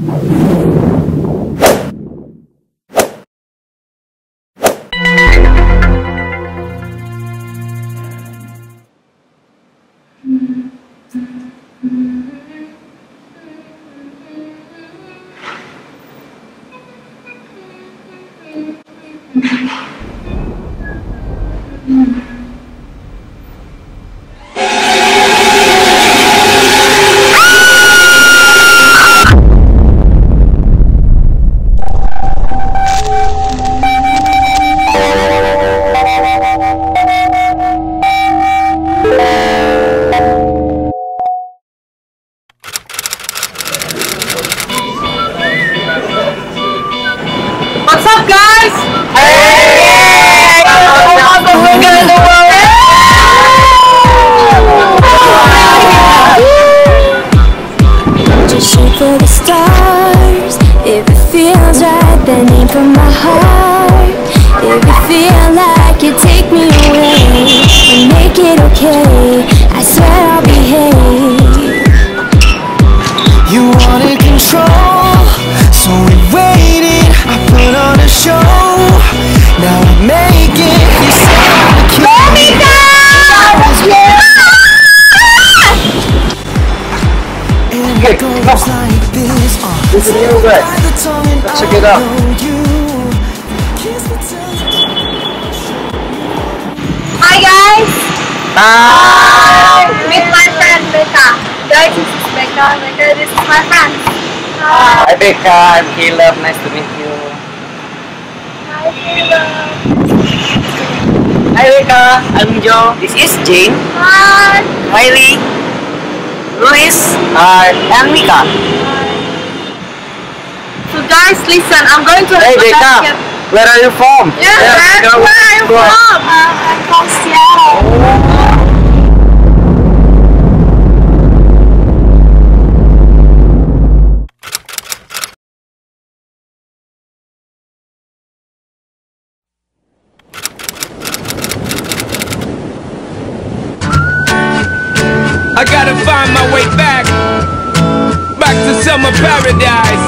What's up, guys? Hey! Just shoot for the stars. If it feels right, then aim for my heart. If you feel like you take me away and make it okay, I swear I'll behave. You wanted control, so we waited. I put on a show. Now I make it. You say I'm the king. And it goes like this. This is new, right? Let's check it out. Hi, guys. Hi. Meet my friend Becca. Guys, this is Becca. Becca, this is my friend. Hi Becca, I'm Caleb. Nice to meet you. Hi, Caleb. Hi Becca, I'm Joe. This is Jane. Hi. Miley. Luis. Hi. And Mika. So guys, listen, I'm going to Hey Becca, where are you from? Yeah, where are you from? I'm from Seattle. I gotta find my way back to summer paradise.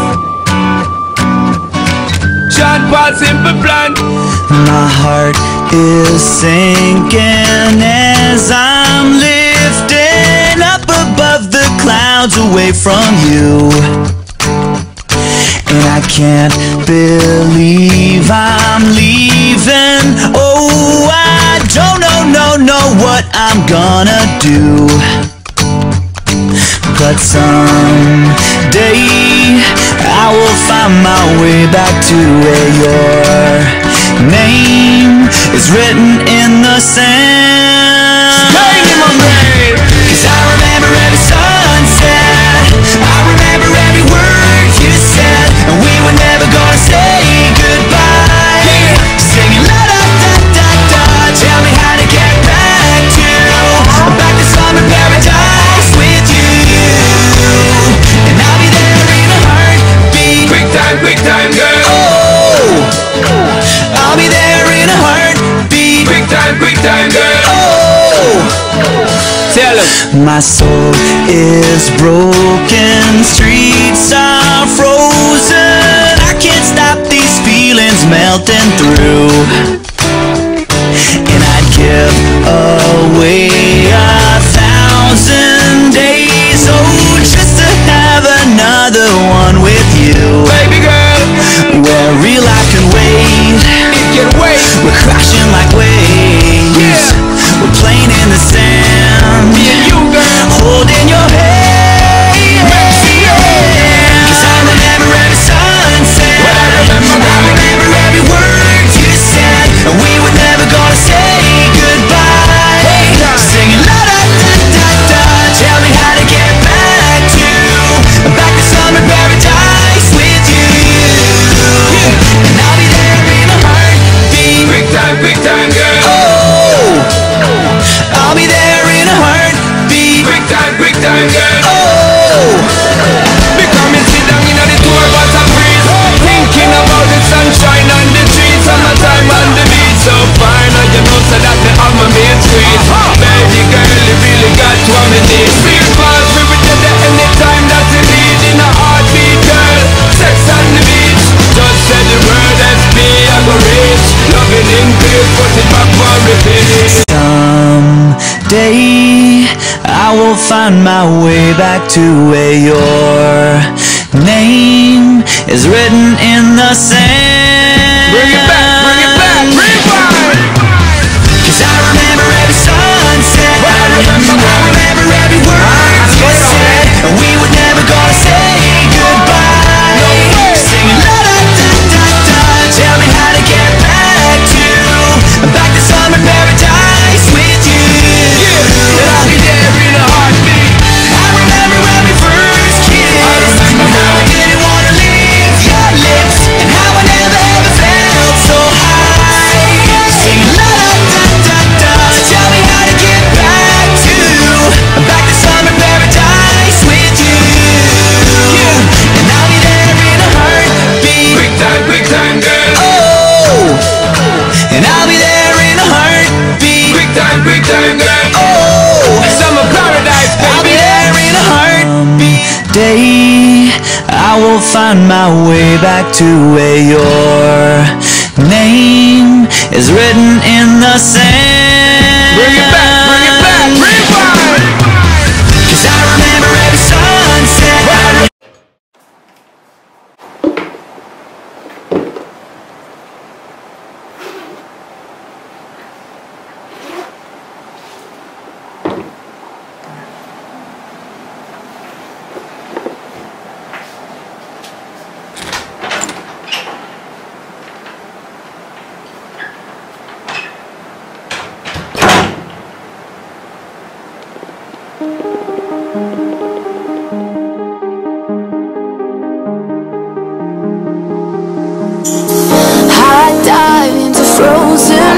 Sean Paul Simple Plan. My heart is sinking as I'm lifting up above the clouds away from you. And I can't believe I'm leaving. Oh, I don't know what I'm gonna do. But someday I will find my way back to where your name is written in the sand. Bang in my brain, 'cause I remember every sunset. I remember every word you said, and we were never gonna say goodbye. Singing la da da da da. Tell me how to get back to summer paradise with you. And I'll be there in a heartbeat. Quick time, girl. Oh, I'll be there in a heartbeat. Quick time, girl. Oh, Tell him. my soul is broken, streets are frozen. I can't stop these feelings melting through. And I'd give away 1,000 days, oh, just to have another one with you. Baby girl, Where real life can wait. it can wait. We're crashing like waves. Yeah. We're playing in the sand. Me and you, girl. Holding your hand. Yeah. 'Cause I remember every sunset. I remember every word you said. find my way back to where your name is written in the sand. Bring it back, rewind. 'Cause I remember every sunset, I remember every word you said, and we were never gonna say goodbye. Singing la da da da da, tell me how to get back to summer paradise with you. And I'll be there in a heartbeat. I remember when we first kissed, and how I didn't wanna leave your lips, and how I never ever felt so high. Singing la da da da da, tell me how to get back to summer paradise with you. And I'll be there in a heartbeat. Quick time, girl. Oh, and I'll be there in a heartbeat. Quick time, girl. Oh, Summer paradise, I'll be baby. there in a heartbeat. Day, I will find my way back to where your name is written in the sand. Bring it back, rewind. 'Cause I remember every sunset. High dive into frozen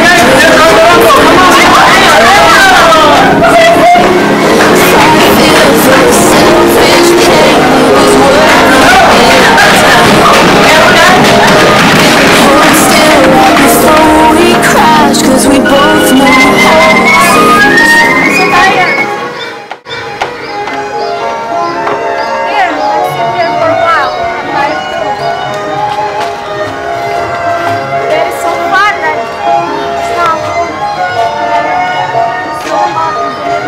cause we both know Here, let's sit here for a while. I'm tired too. That is so fun, like, it's not so hot.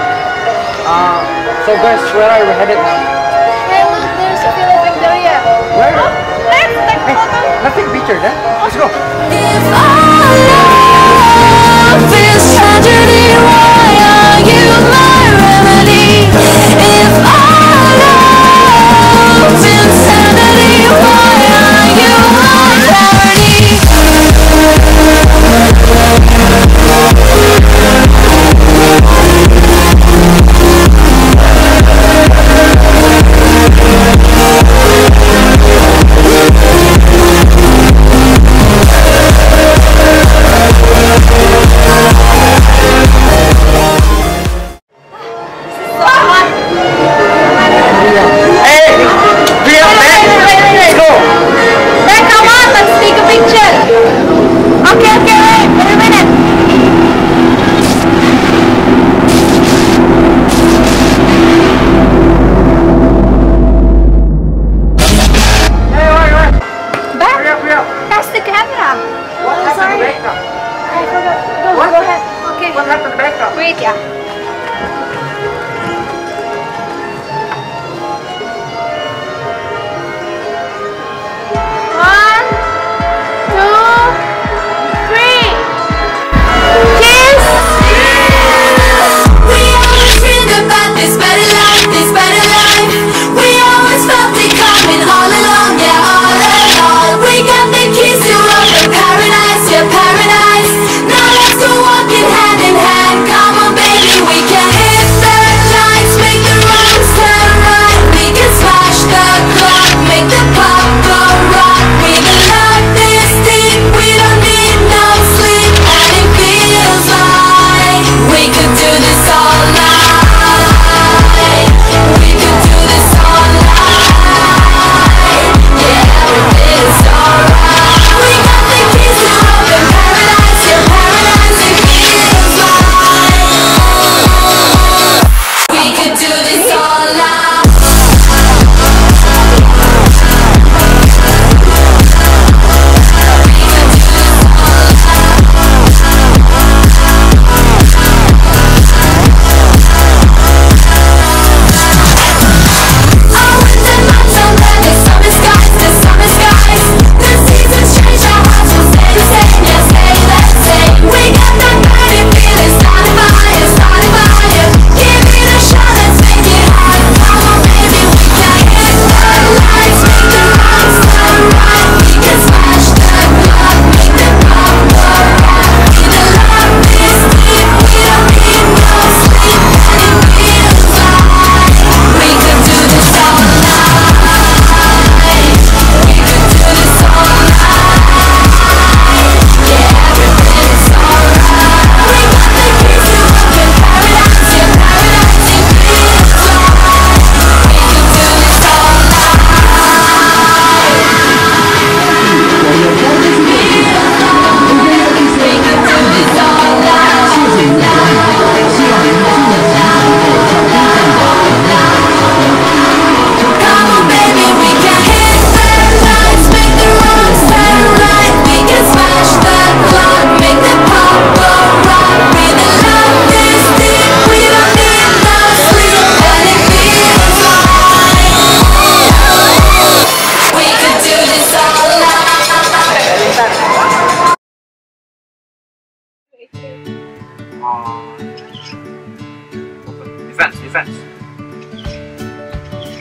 So guys, where are we headed now? Hey, look, there's a Villa Victoria. Where? Oh, let's take a photo. Nothing picture then. Let's go. if our love is tragedy, why are you my remedy? If our love is insanity, why are you my clarity?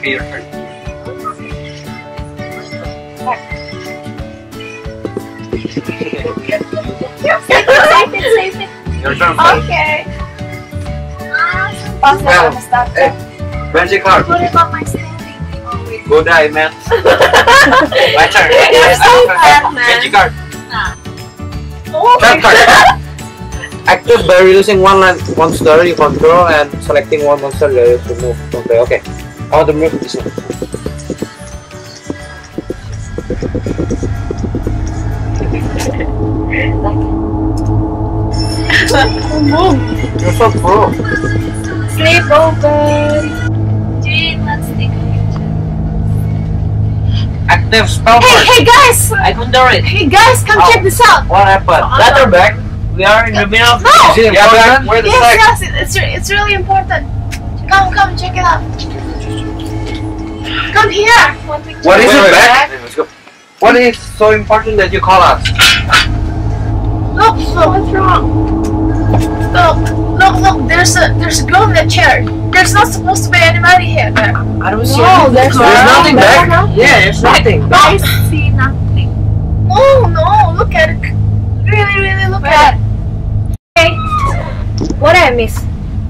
Okay, your turn. Save it. Your turn. Fred. Okay. Well, magic card. Put it on my standing. Oh, wait. Go die, man. My turn. You're so bad, man. Magic card. Oh my Trap card. god. Active by releasing one monster you control and selecting one monster that you remove from play. Okay, I want to remove this one. You're so pro. Sleep over. Jane, let's take a picture. Active spell Hey, card. hey guys! I can do it. Hey guys, come check this out. What happened? Letter back. We are in the middle of No! Is it Yeah, back. important? Where the Yes, sack? yes, it's really important. Come, check it out. Come here. One picture. What is Wait, it wait, back? Let's go. What is so important that you call us? Look, what's wrong? Look, there's a girl in the chair. There's not supposed to be anybody here. I don't see No, anything. there's nothing back? Yeah, there's nothing. I see nothing. No, look at it. Really look at it. Hey, what I miss?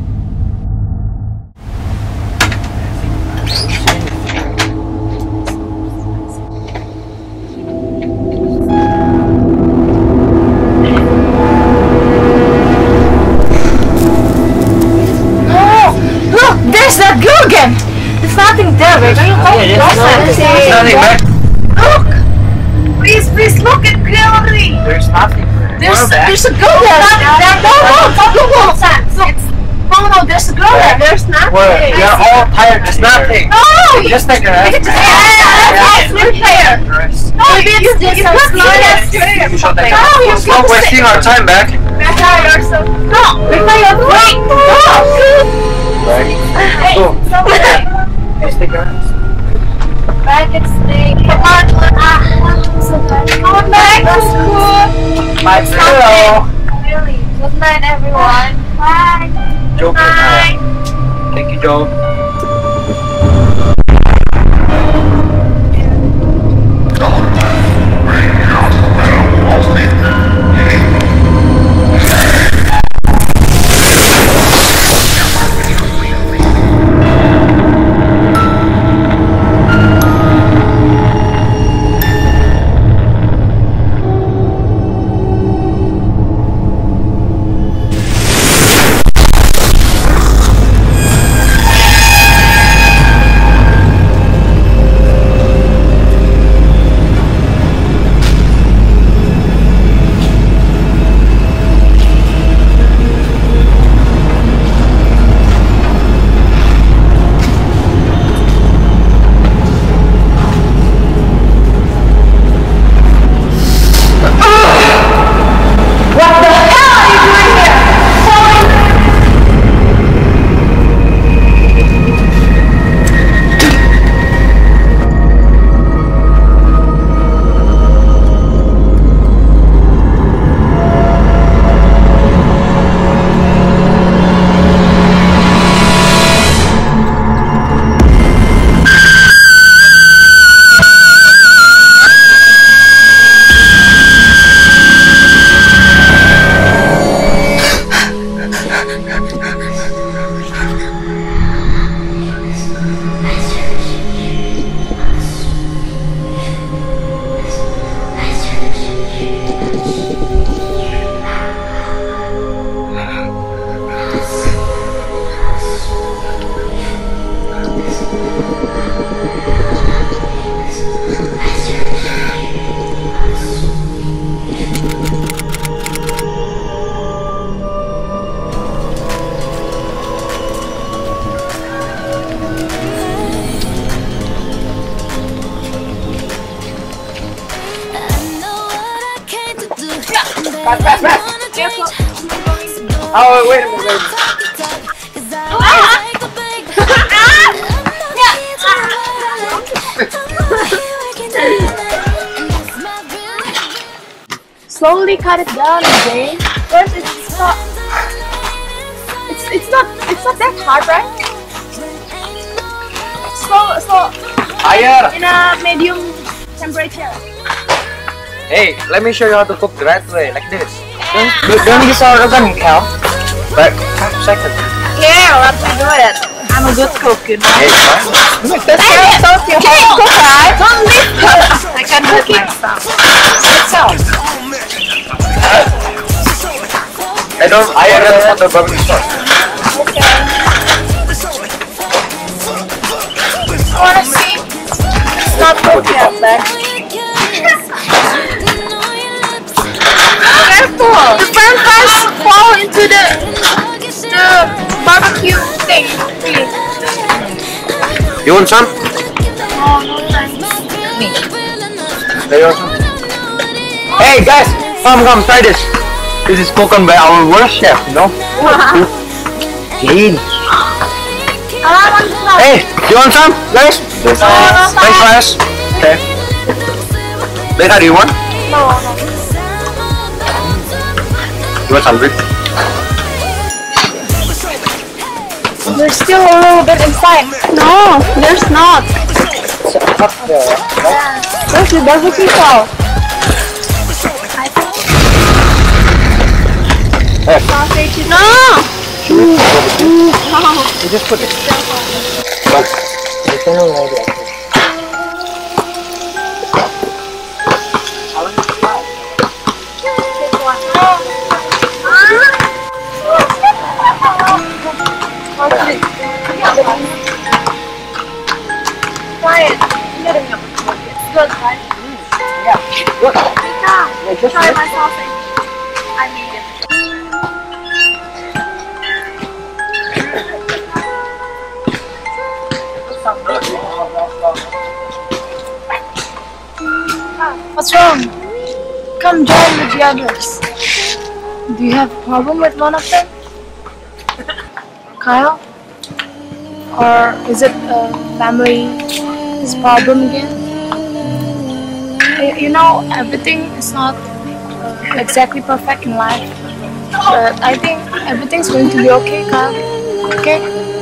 Look, there's that girl again. There's nothing there. We're going to call it Nothing back. Look! Please look at clearly! There's nothing. There's a girl there! No, there's a girl there! There's nothing! We are all tired. There's nothing. No! Just take a rest. Yes, we're there! Maybe it's just a smallest You should take No, a you're rest. Stop wasting our time back. We're tired, so... No! We're tired! Wait! Hey, Go. it's okay. Just take a rest. Back and stay. Come on, come back to school. Bye, hello. Really. Good night, everyone. Bye. Joe, Good night. Thank you, Joe. Oh, wait a minute. Slowly cut it down, Jane. First, it's not that hard, right? slow. Higher. In a medium temperature. Hey, let me show you how to cook the right way, like this. Don't use our oven, Cal. But 5 seconds. Here, let me do it. I'm a good cook, you know. Hey, That's so you can't cook, right? Don't leave her. I can do it myself. I don't want the barbecue sauce. I wanna see. It's not cooked yet, but careful! The french fries fall into the barbecue thing. Please. You want some? Oh, no thanks. There you want some? Hey guys, come, try this. This is spoken by our worst chef, you know? Jane. Hey, you want some, guys? French fries. Okay. Later, do you want? No. You want some rib? There's still a little bit inside. No, there's not. There's the barbecue sauce. Sausage. No! You just put it. But, you can already. Try it. It's good, right? Yeah, good. Try my sausage. I made it. What's wrong? Come join with the others. Do you have a problem with one of them? Kyle? Or is it a family problem again? You know, everything is not exactly perfect in life. But I think everything's going to be okay, Kyle. Okay?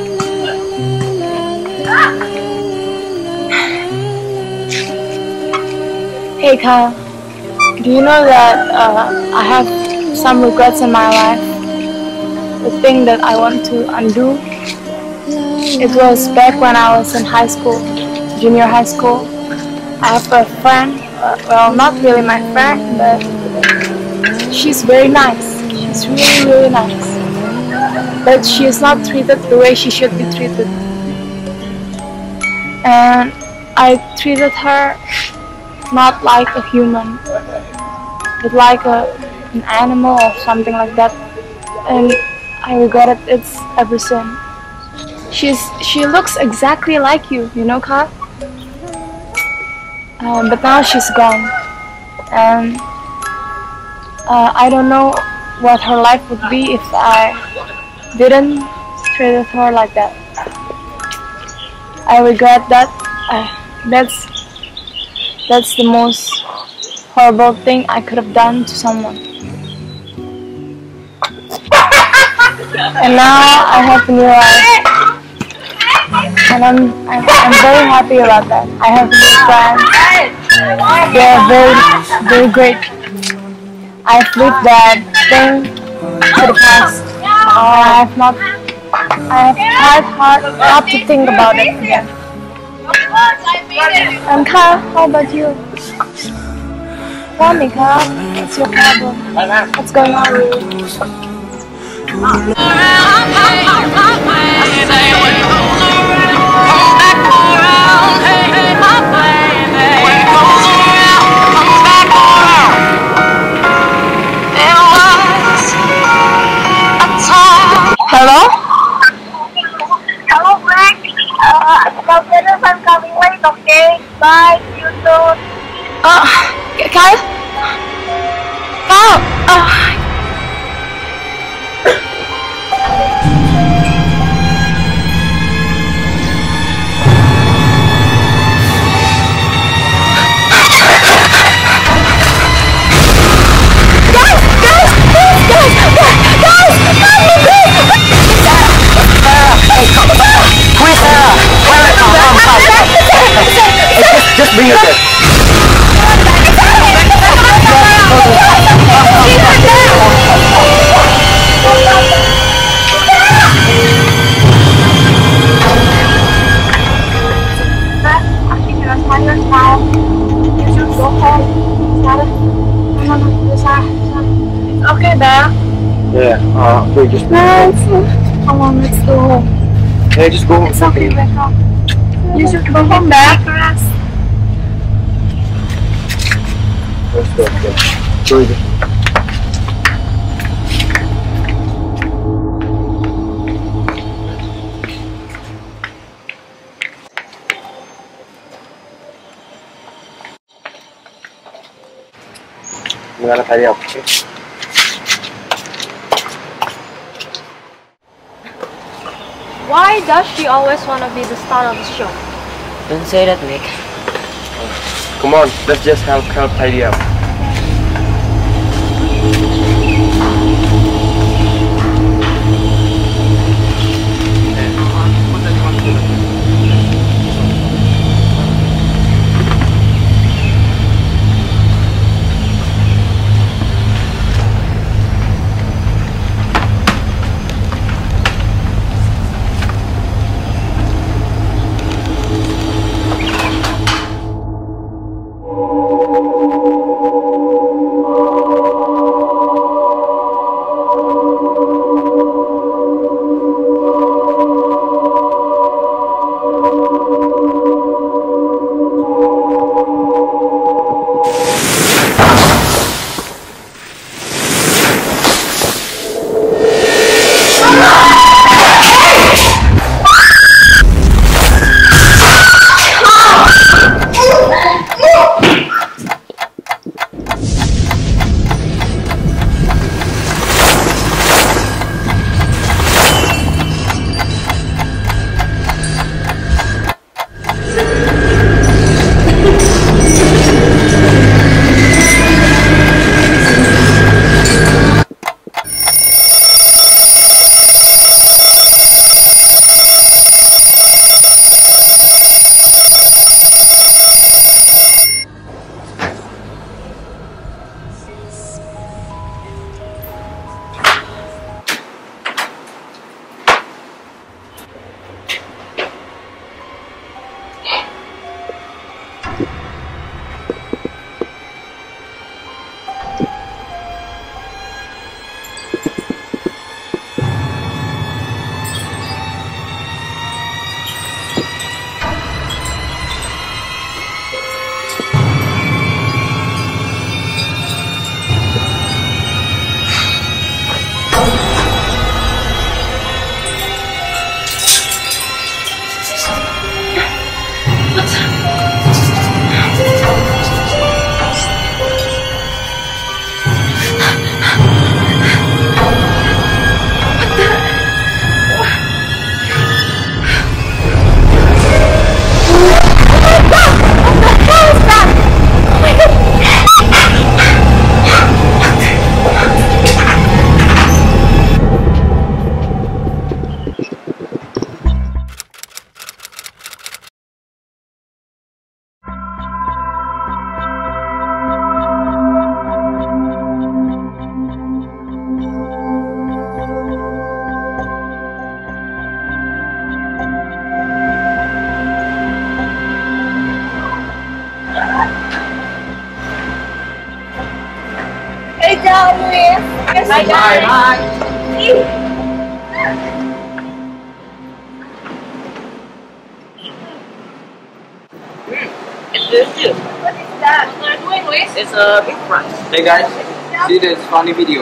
Hey Kyle, do you know that I have some regrets in my life? The thing that I want to undo. It was back when I was in high school, junior high school. I have a friend, well, not really my friend, but she's very nice. She's really, really nice. But she is not treated the way she should be treated. And I treated her not like a human, but like an animal or something like that. And I regretted it ever since. She looks exactly like you know, Kyle? But now she's gone. And I don't know what her life would be if I didn't treat her like that. I regret that. That's the most horrible thing I could have done to someone. And now I have a new life. And I'm very happy about that. I have new friends. They are very great. I've lived that thing to the past. I have tried hard not to think about it again. And Kyle, how about you? Tell me, Kyle, what's your problem? What's going on with you? Hello? Hello, Frank. I'm coming late, okay? Bye. See you soon. Kyle? Kyle? Quick! Where? Bring your cat. Aku jelas tired now. You should go home. Sarah, no, Sarah. It's okay, Dad. Yeah, wait, just No, come on, let's go home. hey, just go home. It's okay, wake up. You should go home, Dad. Let's go. Go. We gotta tidy up, okay? Why does she always want to be the star of the show? Don't say that, Nick. Come on, let's just help tidy up. Bye, guys. It's delicious. What is that? What are you doing, Luis? It's a big fries. Hey guys, see this funny video.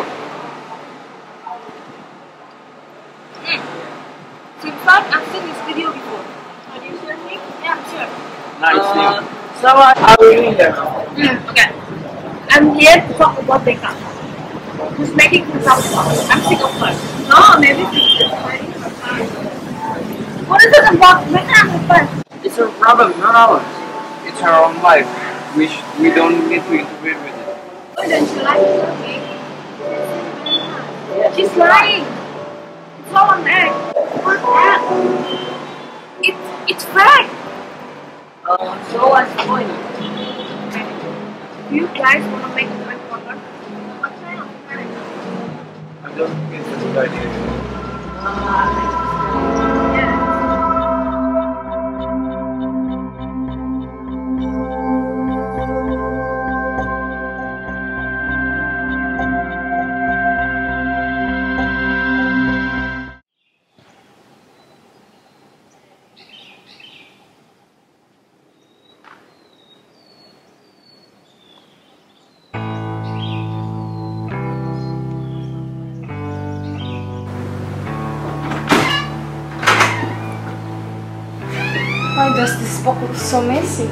In fact, I've seen this video before. Are you sure, Nick? Yeah, I'm sure. Nice. So what are we doing here? Okay. I'm here to talk about Becca. Who's making things up about? I'm sick of her. No, maybe she's just fighting her time. What is it about Becca and her? It's her problem, not ours. It's her own life. We don't need to interfere with it. Why don't you like it? Okay. She's lying. It's all an act. What act? It's fact. So what's the point? Do you guys want to make a friend for her? What kind of friend? I don't think it's a good idea. Why does this box look so messy?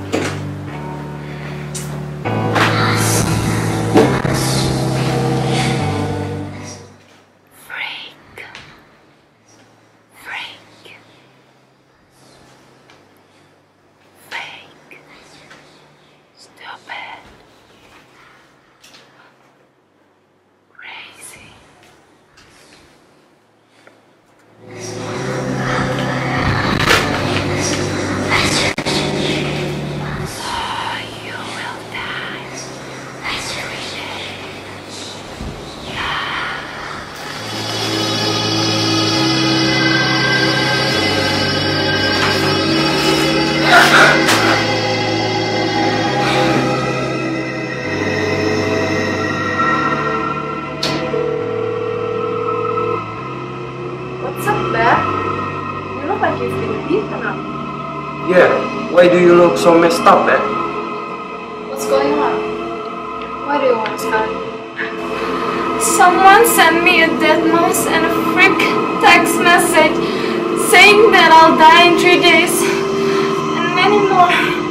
What's up, Bear? You look like you've been beaten up. Yeah, why do you look so messed up, man? What's going on? Why do you want to start? Someone sent me a death mouse and a freak text message saying that I'll die in 3 days. And many more.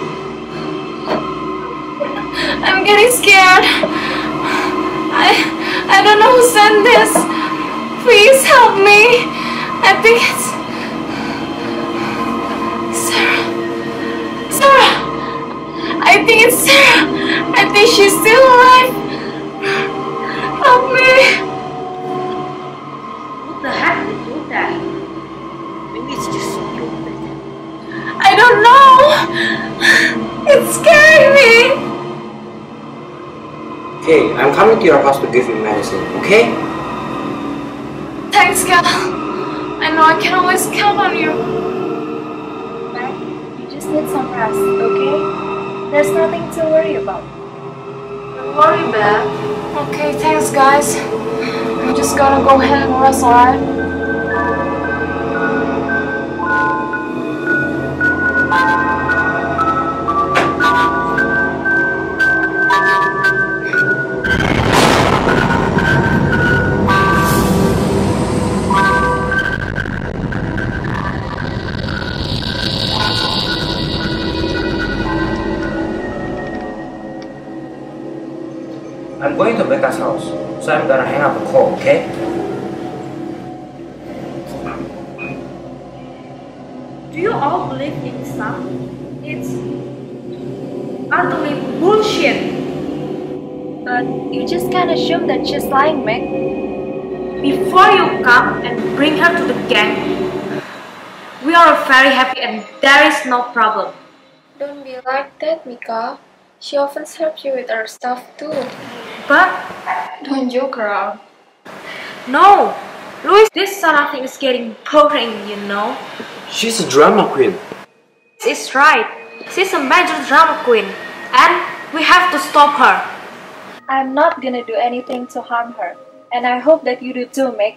I'm getting scared. I don't know who sent this. Please help me. I think it's Sarah. Sarah. I think it's Sarah. I think she's still alive. Help me. What the heck did you do that? Maybe it's just stupid. I don't know. It's scaring me. Okay, I'm coming to your house to give you medicine, okay? Thanks, Gal. I know I can always count on you. Mac, you just need some rest, okay? There's nothing to worry about. Don't worry, Bear. Okay, thanks, guys. I'm just gonna go ahead and rest, alright? I'm going to Becca's house, so I'm gonna hang up the call, okay? Do you all believe in stuff? It's utterly bullshit. But you just can't assume that she's lying, Meg. Before you come and bring her to the gang, we are very happy and there is no problem. Don't be like that, Mika. She often helps you with her stuff too. But Don't joke around. no, Louis, this Sarah thing is getting boring, you know. She's a drama queen. It's right. She's a major drama queen and we have to stop her. I'm not gonna do anything to harm her. And I hope that you do too, Meg.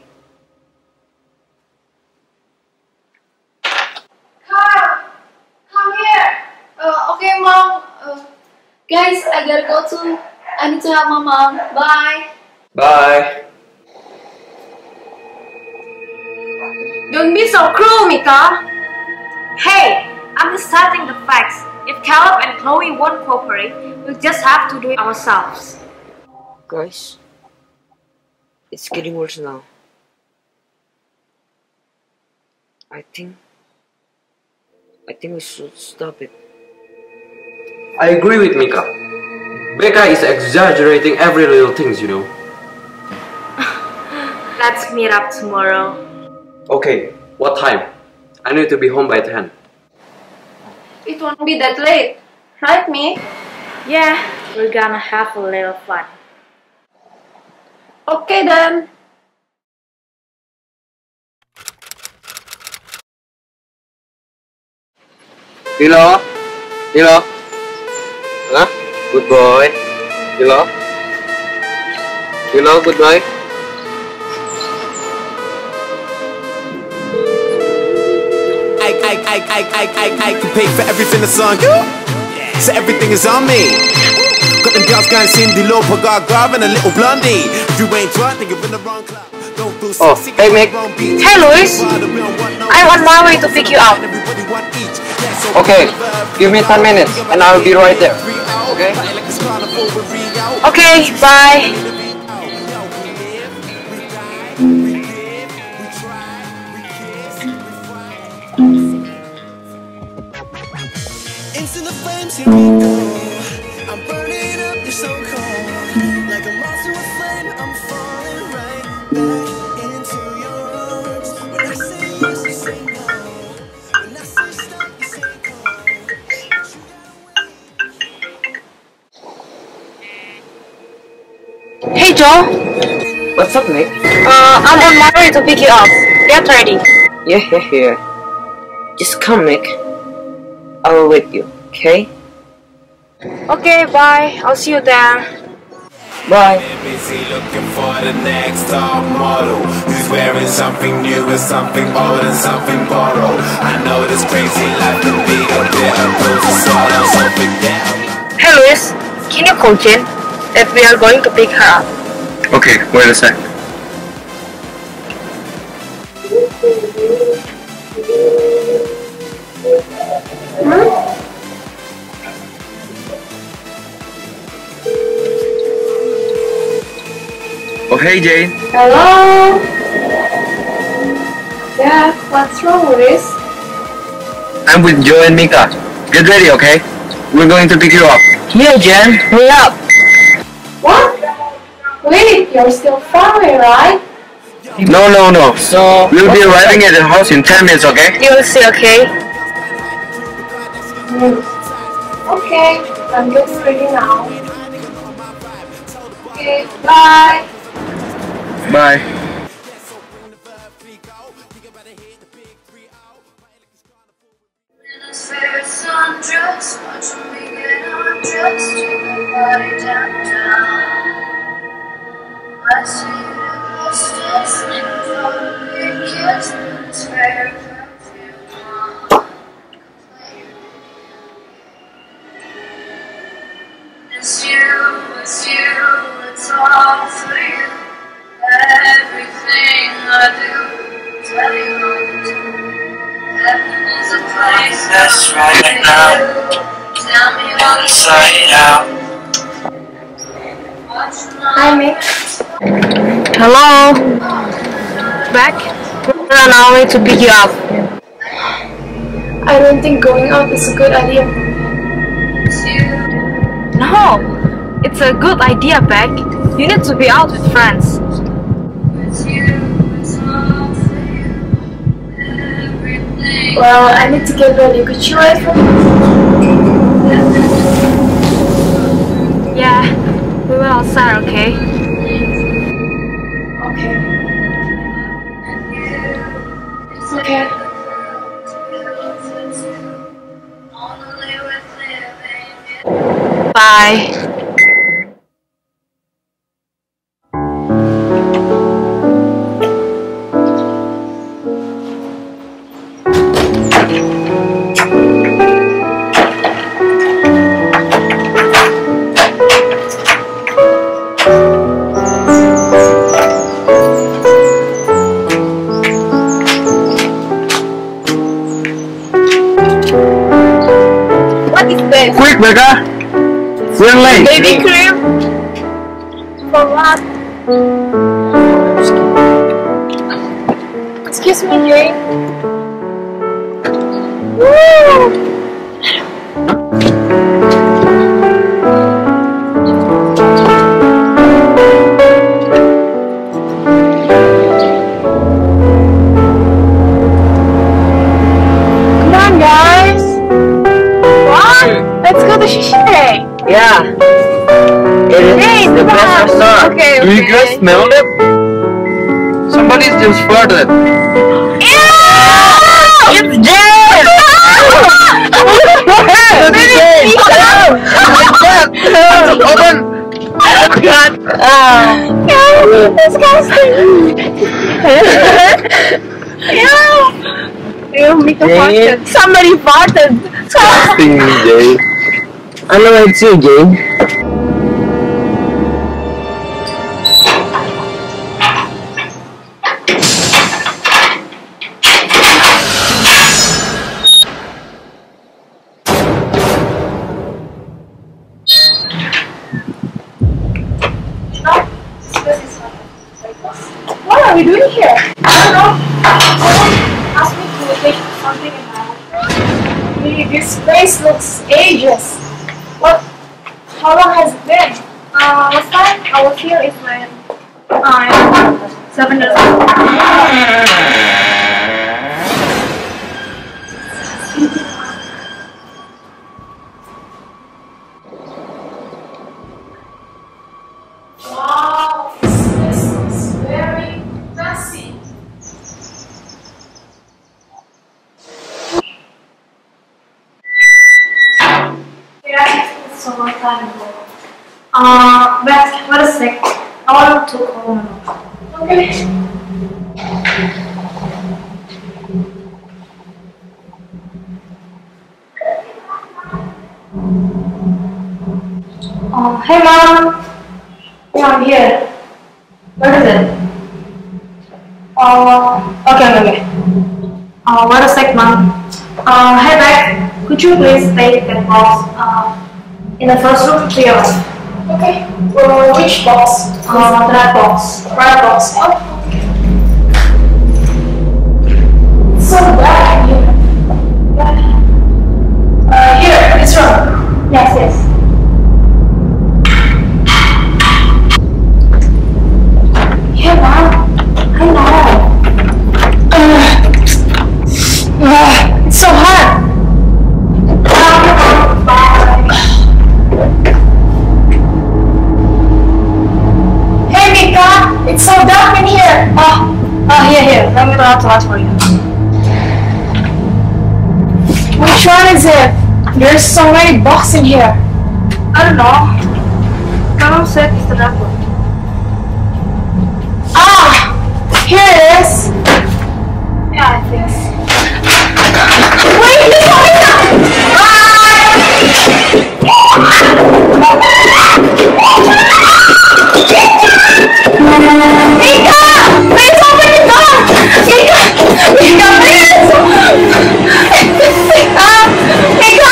Kyle, come here. Okay, Mom. Guys, I gotta go too. I need to help my mom. Bye. Bye. Don't be so cruel, Mika. Hey, I'm just stating the facts. If Caleb and Chloe won't cooperate, we'll just have to do it ourselves. Guys, it's getting worse now. I think we should stop it. I agree with Mika. Becca is exaggerating every little things, you know. Let's meet up tomorrow. Okay, what time? I need to be home by 10. It won't be that late. Right, me? Yeah, we're gonna have a little fun. Okay then. Dilo? Dilo? Huh? Good boy. Dilo? Dilo, good boy. I can pay for everything that's on you. So everything is on me. Got them girls going Cindy Lauper, Gaga, and a little blondie. If you ain't drunk, then you're in the wrong club. Don't feel Oh, sick, hey, Mick. Hey, Luis. I'm on my way to pick you up. Okay, give me 10 minutes and I'll be right there. Okay? Okay, bye. Into the flames, here we go. I'm burning up, you're so cold. Like a moth to a flame, I'm falling right back into your arms. When I say yes, you say no. When I say stop, you say go. Hey, Joe. What's up, Nick? I'm on my way to pick you up. Get ready. Yeah. Just come, Nick. I will wait you, okay? Okay, bye. I'll see you there. Bye. Busy looking for the next top model who's wearing something new and something old and something borrowed. I know this crazy life can be a bit of those to swallow, so forget. Hey, Luis. Can you call Jen that we are going to pick her up? Okay, wait a sec. Oh, hey, Jane. Hello? Yeah, what's wrong, Luis? I'm with Joe and Mika. Get ready, okay? We're going to pick you up. Yeah, Jen. Hurry up. What? Wait, you're still far away, right? No. So, We'll be arriving at the house in 10 minutes, okay? you'll see, okay? Okay, I'm getting ready now. Okay, bye. Bye. Sundress, watching me get undressed, take my body downtown. I see the hostess, looking for a big kiss, it's fair perfume. It's you, it's all for you. Everything I do, tell you all the time. Heaven is a place that's right now. Tell me all inside out. Hi, Mick. Hello. Back? We're on our way to pick you up. I don't think going out is a good idea. No, it's a good idea, Beck. You need to be out with friends. Well, I need to get ready. Could you wait for me? Yeah, we will outside, okay? Okay. Bye. What is this? Quick, Becca! We're late. Baby cream? For what? Excuse me, Jane. Woo! Come on, guys. Yeah. It is the best restaurant. Okay, Do you okay. guys smell it? Somebody's just farted. It's James! Open! God! Disgusting. Ew, Mika farted. Somebody farted. Disgusting, Jay. I know it's you, Jane. What are we doing here? I don't know. Someone asked me to take something in my life. Really, this place looks ages. What? How long has it been? Last time I was here is when 7 years old. Wow, this place looks very messy. Yeah, it's a long time ago. But wait a sec. I want to call him. Okay. Hey mom. Yeah, I'm here. What is it? Okay. Wait a sec, mom. Hey Beck, could you please take that box in the first room to your left? Okay. Which box? That box. Right box. Oh, okay. It's so dark here. Here, this room. Yes. Yeah, mom. I know. It's so hot. Hey Mika, it's so dark in here. Here. Let me know how to ask for you. Which one is it? There's so many boxes in here. I don't know. My mom said it's the dark one. Here it is. Yeah, I think. Wait, he's coming up! Mika! Please open the door! Mika, please! Mika!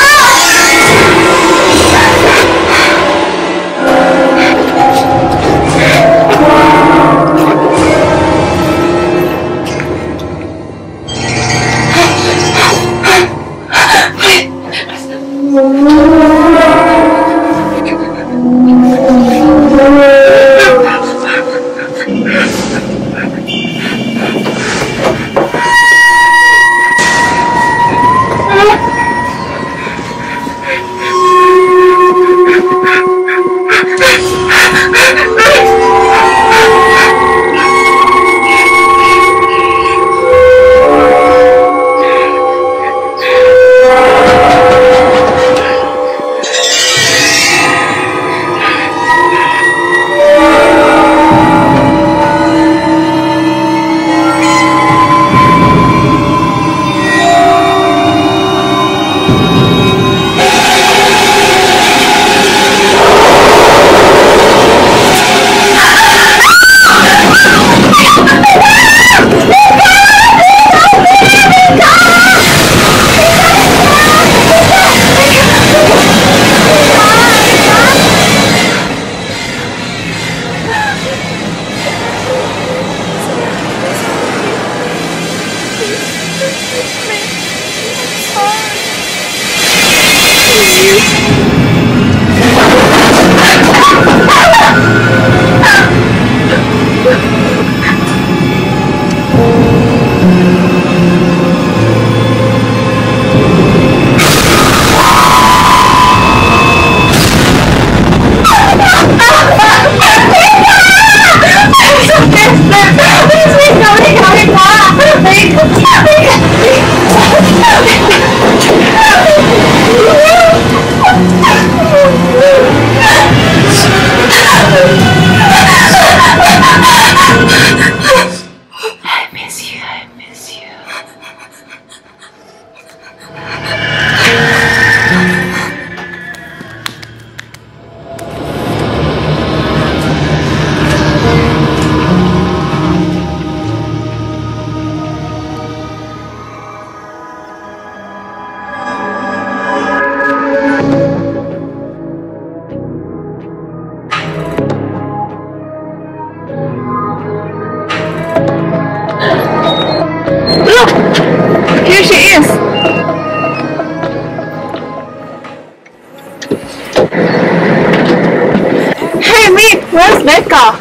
Mika.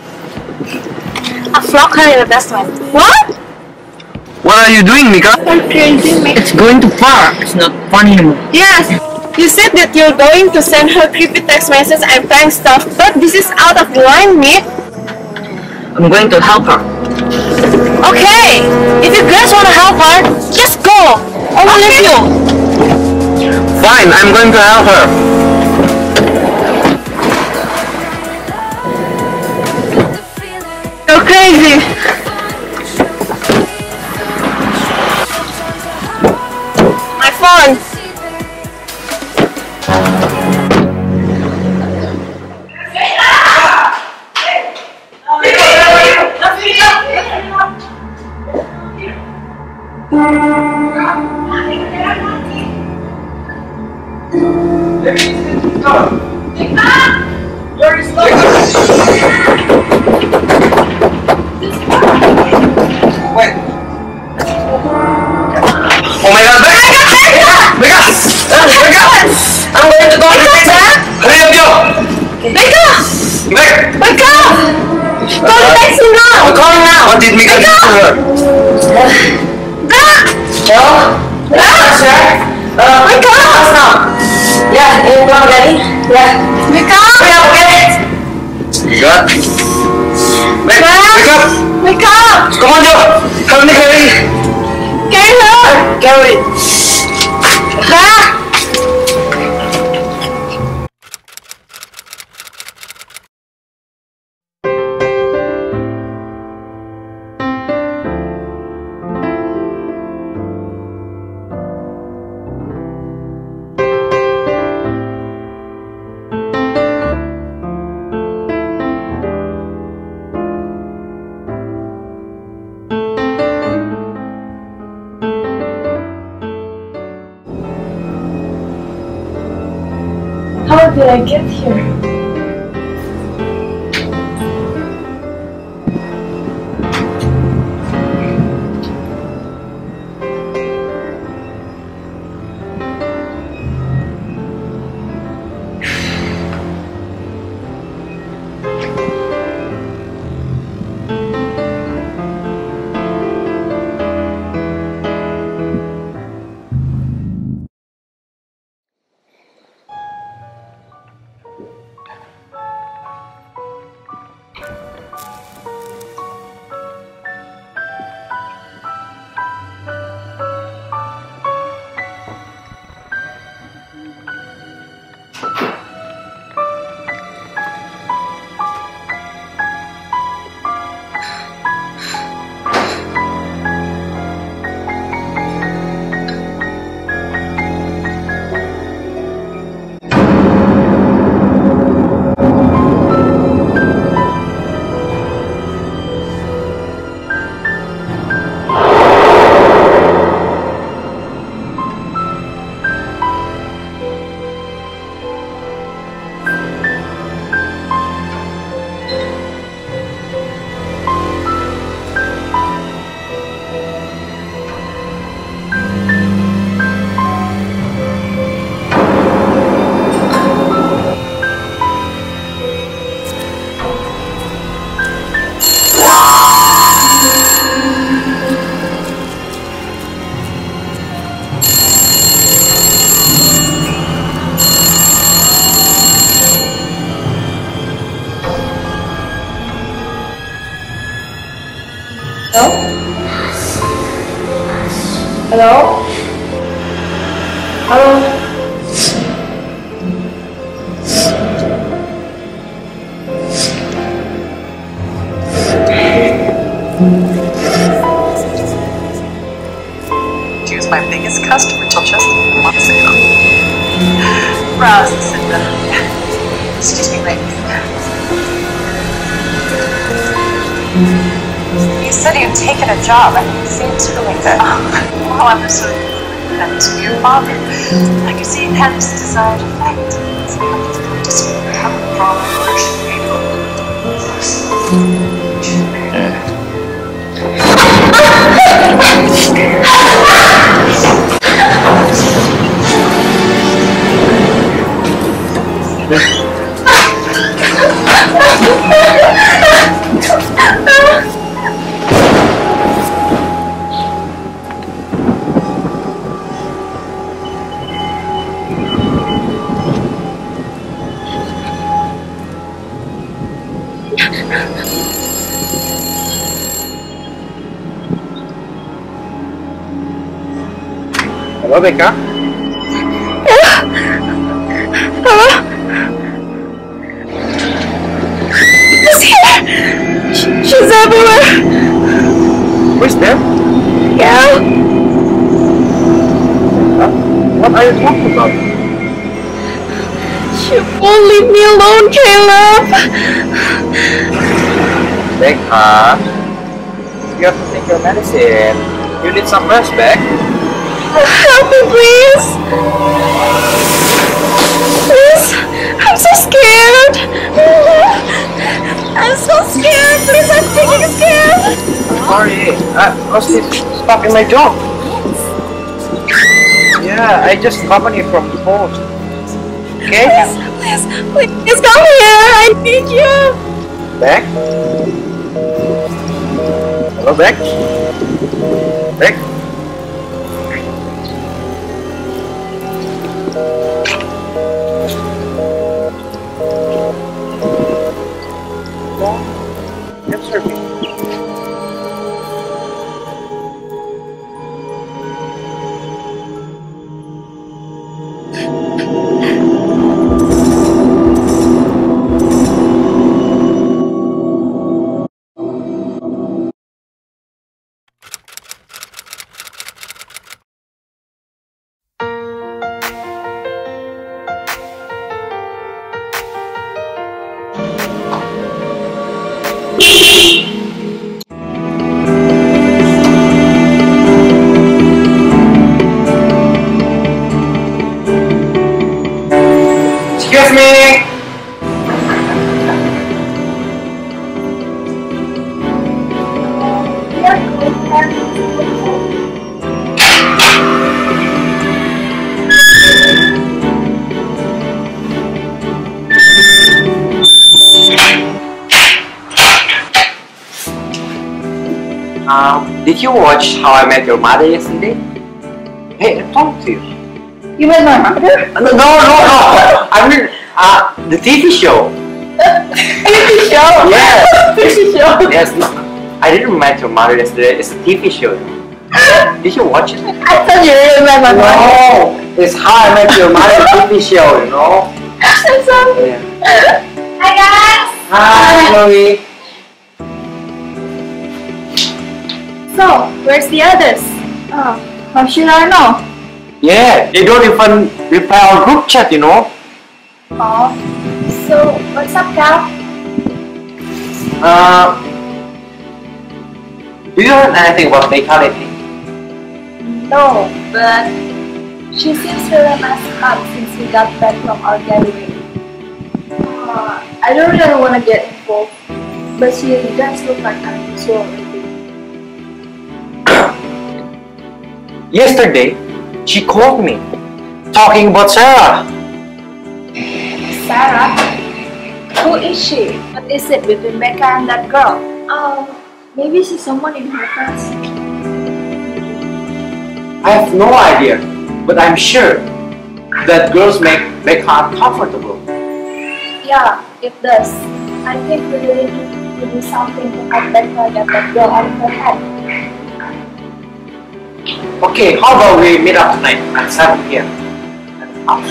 I flogged her in the basement. What? What are you doing, Mika? I'm crazy, Mika. It's going too far. It's not fun anymore. Yes. You said that you're going to send her creepy text messages and prank stuff, but this is out of the line, Mick. I'm going to help her. Okay. If you guys want to help her, just go. I will leave you. Fine, I'm going to help her. You're crazy. My phone. Oh my God, Mika! I'm going to go to the Hurry up, Joe! Mika! Mika! Call the taxi now! I'm calling now. What did Mika do to her? Hello? Sir? Mika! Now. Yeah, in front, Daddy. Yeah. Mika! Hurry up, okay? Mika? Wake up! Mika! Come on, Joe! Help me carry! Carry her! Carry. Mika! How did I get here? Hello? Hello? She was my biggest customer till just months ago. Roz said, excuse me, ladies. You said you'd taken a job and it seems really good. Well, I'm so that to your father. Like you see, it has this desired effect. It's going to disappear. Have a problem or Yeah. Becca? Hello? She's here! She's everywhere! Where's them? Yeah. What are you talking about? She won't leave me alone, Caleb! Becca, you have to take your medicine. You need some rest, Beck. Help me, please! Please! I'm so scared! I'm so scared! Please, I'm freaking scared! Sorry, Rosty's stuck in my job. Yeah, I just accompanied from the post. Okay? Please come here! I need you! Beck? Hello, Beck? Beck? Answer me. Excuse me! Did you watch How I Met Your Mother yesterday? Hey, I talked to you. You met my mother? No. I mean, the TV show. TV show? Yes. TV show? Yes, no. I didn't met your mother yesterday. It's a TV show. Did you watch it? I thought you really met my mother. No, it's How I Met Your Mother TV show, you know? I'm sorry. Yeah. Hi guys! Hi, Chloe. So, where's the others? Oh, how should I know? Yeah, they don't even reply our group chat, you know? Oh, so what's up, Cal? Do you know anything about Becca lately? No, but she seems really messed up since we got back from our gathering. I don't really want to get involved, but she does look like unusual lately. Yesterday, she called me, talking about Sarah. Sarah? Who is she? What is it between Becca and that girl? Maybe she's someone in her class. I have no idea, but I'm sure that girls make Becca uncomfortable. Yeah, it does. I think we really need to do something to help Becca get that girl out of her head. Okay, how about we meet up tonight at 7 p.m. at the house?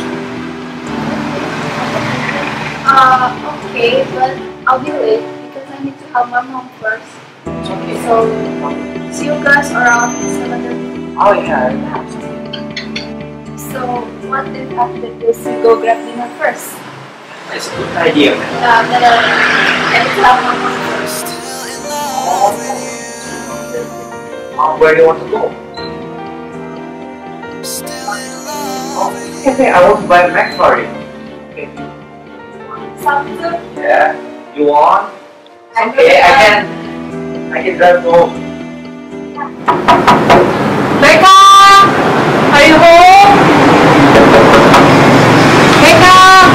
Okay, but I'll be late because I need to help my mom first. It's okay. So, see you guys around 7:30. Oh yeah, So, what if after this we go grab dinner first? it's a good idea, man. I'm gonna help my mom first. Where do you want to go? Okay, I want to buy a Mac for you. Okay. Sounds good. Yeah, you want? Okay, I can drive home. Becca! Are you home? Becca!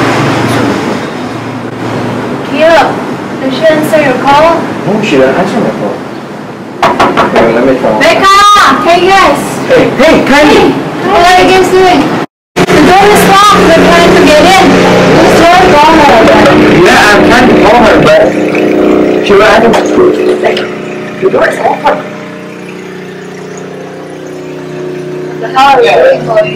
Caleb, did she answer your call? No, she didn't answer my phone. Okay, let me phone. Becca! Hey guys! Hey, Kylie! What are you guys doing? The door is locked. We're trying to get in. Just try to call her. Yeah, I'm trying to call her, but she will answer my phone. The door is open. What the hell are you doing, Chloe?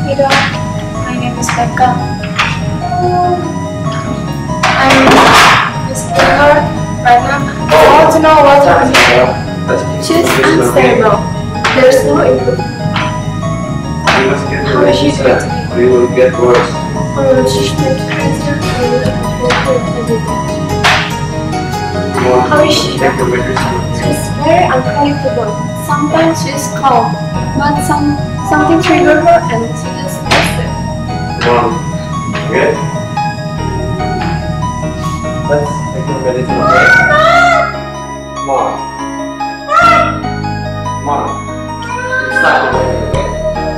Ida. My name is Becca. I'm visiting her right now. I want to know what's her name. She's unstable. There's no improvement. How is she doing? We will get worse. She's taking cancer. How is she? She's very unpredictable. Sometimes she's calm, but something triggers her and she just gets it. Come on. Okay? Let's take your medicine, okay? Come on. Come on. Stop it, okay?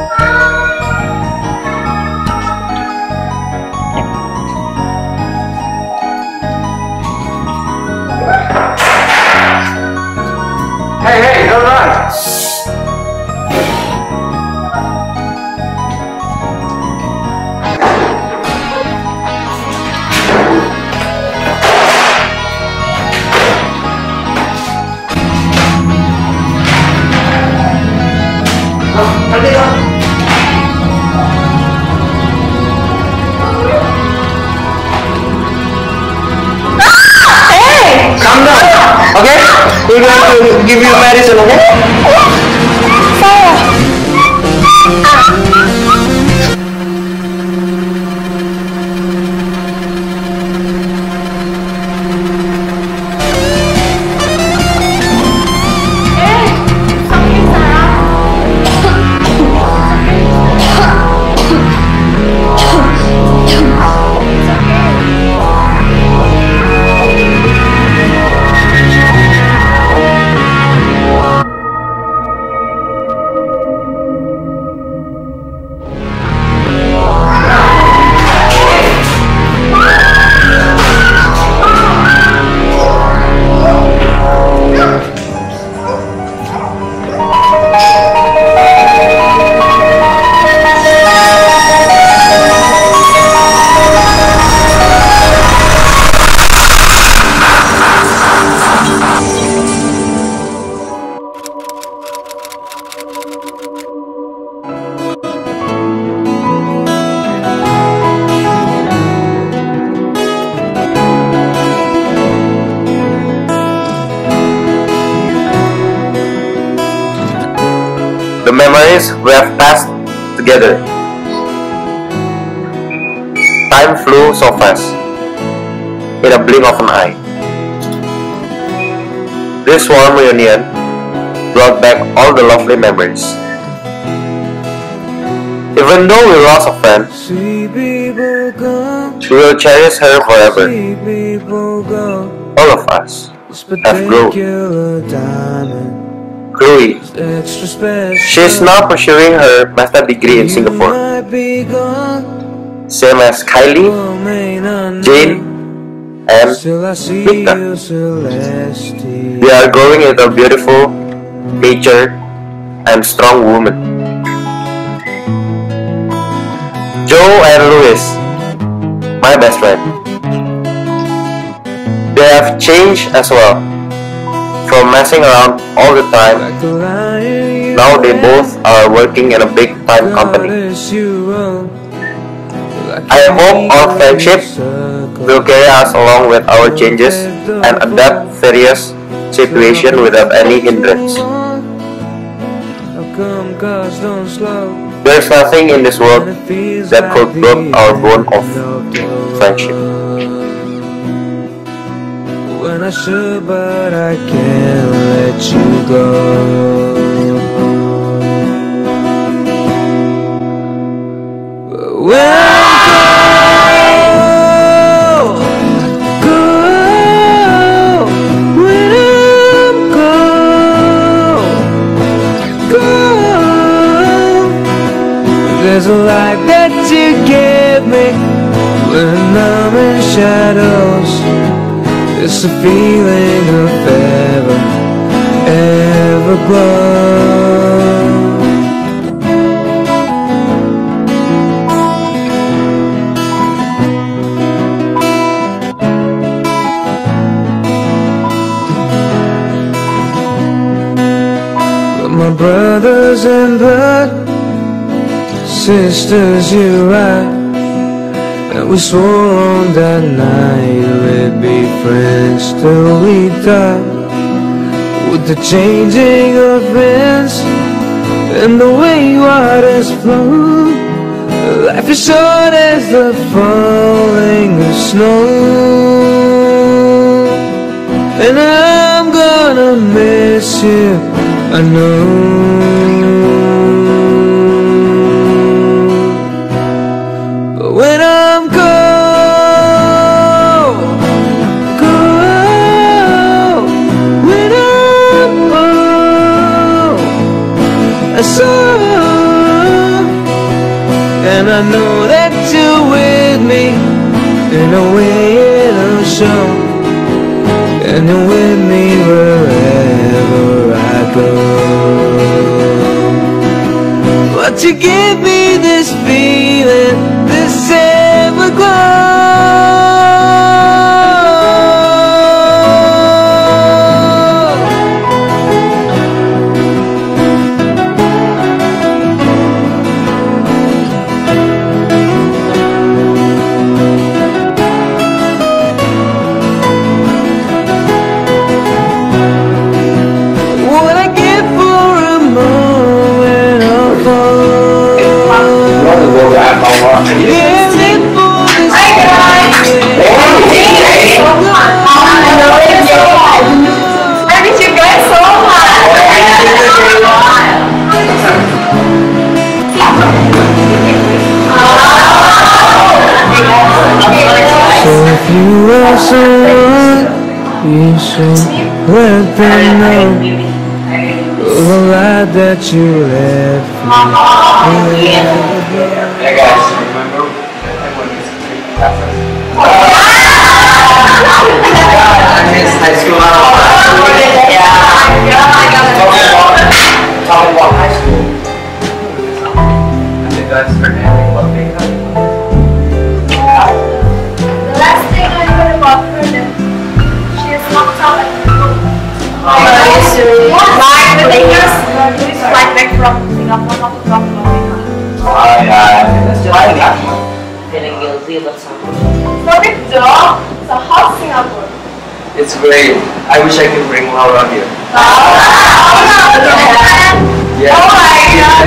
Hey, don't run! Calm down, okay? We're going to give you medicine, okay? The memories we have passed together. Time flew so fast, in a blink of an eye. This warm reunion brought back all the lovely memories. Even though we lost a friend, we will cherish her forever. All of us have grown. Chloe. She is now pursuing her master degree in Singapore. Same as Kylie, Jane, and Mika. They are growing into a beautiful, mature, and strong woman. Joe and Louis, my best friend. They have changed as well. From messing around all the time, now they both are working in a big time company. I hope our friendship will carry us along with our changes and adapt various situations without any hindrance. There is nothing in this world that could break our bond of friendship. When I should, but I can't let you go. But when there's a light that you give me when I'm in shadows. It's a feeling of everglow. But my brothers in blood sisters you right. And we swore on that night we'd be friends till we die. With the changing of winds and the way waters flow, life is short as the falling of snow. And I'm gonna miss you, I know. But when I'm cold, when I'm old, I saw, and I know that you're with me. In a way it'll show, and you're with me wherever I go. But you give me this feeling, this everglow. You are someone, you should let them know the light that you left me. Hey guys, remember when we high school? Talking about high school. And you guys heard anything about being high school? She is locked up at the room. Flight back from Singapore, not from America. Feeling guilty about something. For the dog, so how's Singapore? It's great. I wish I could bring Laura here. Yeah. Oh my god.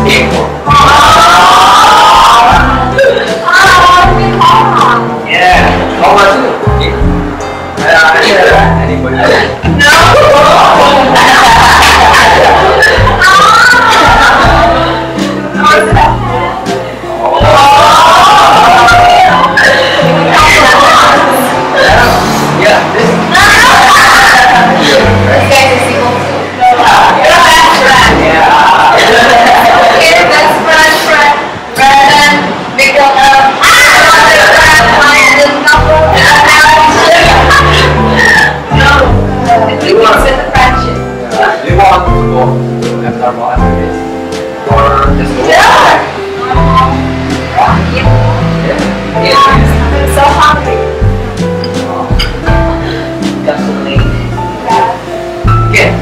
Yeah. Laura too. Anybody else? No. So hungry. Okay.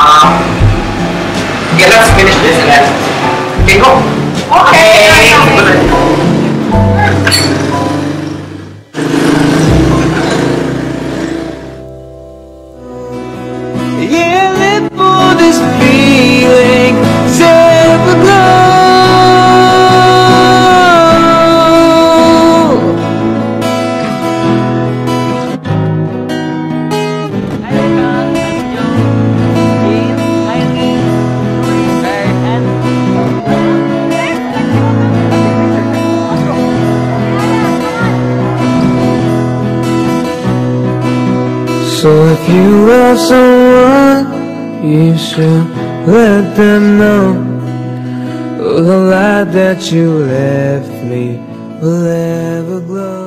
Okay, let's finish this and then okay, go. Okay. Yeah, live for this feeling, everglow. So if you love someone, you should let them know the light that you left me will ever glow.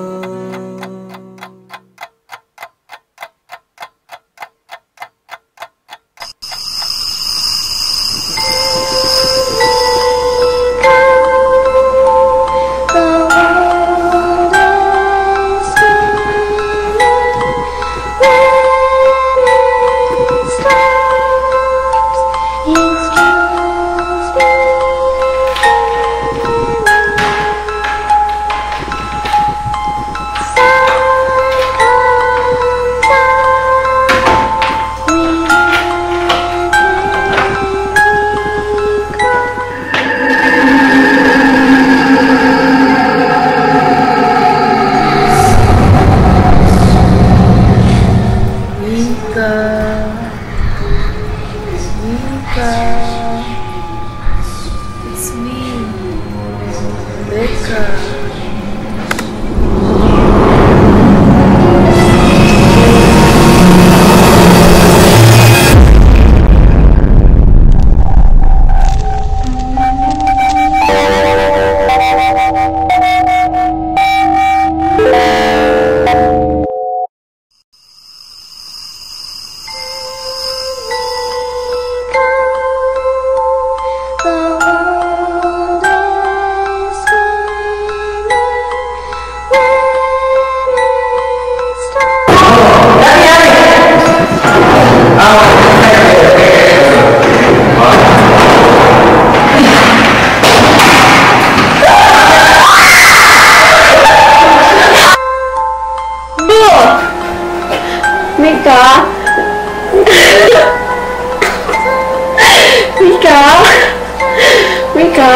Mika,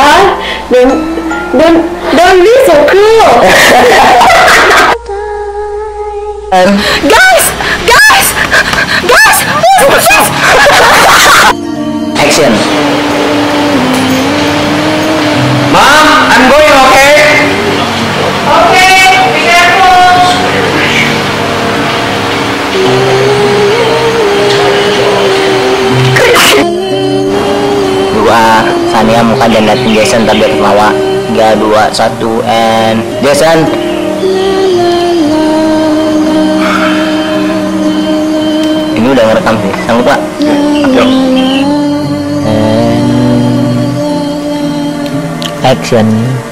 don't be so cruel. Guys! Action. Mom, I'm going, okay? Okay, be careful. Dua, Sania muka dan liatin Jason tapi ketawa. 3, 2, 1, and Jason. Ini udah ngerekam sih, sanggup pak? Yuk. And action.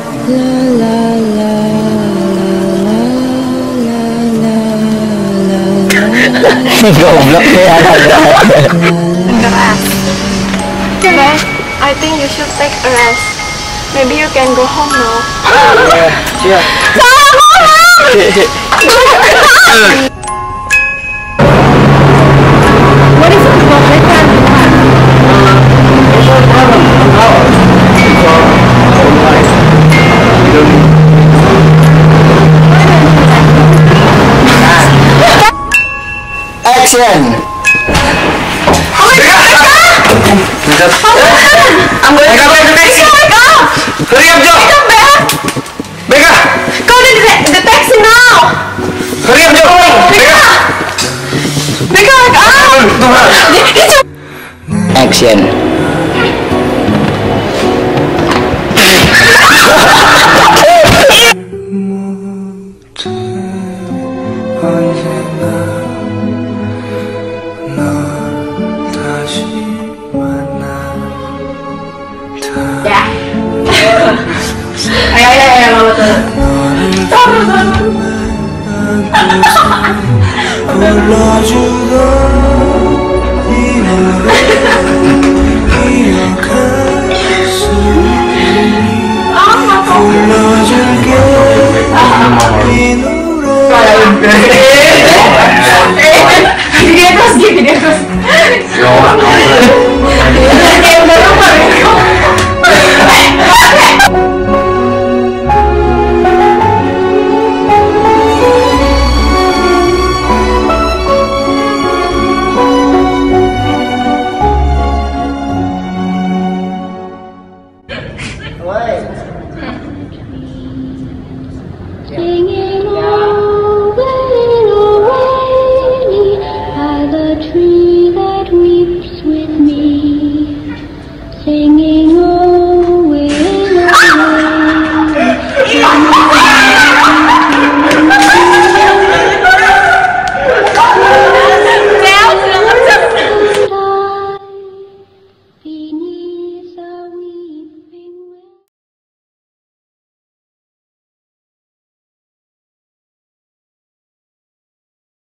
Goblok ya. Beth, I think you should take a rest. Maybe you can go home now. Siap. What is it about Becca? Action. I'm going to the taxi. Hurry up, Joe. Becca. Go to the taxi now. Hurry up, Joe. Becca, wake up. Action.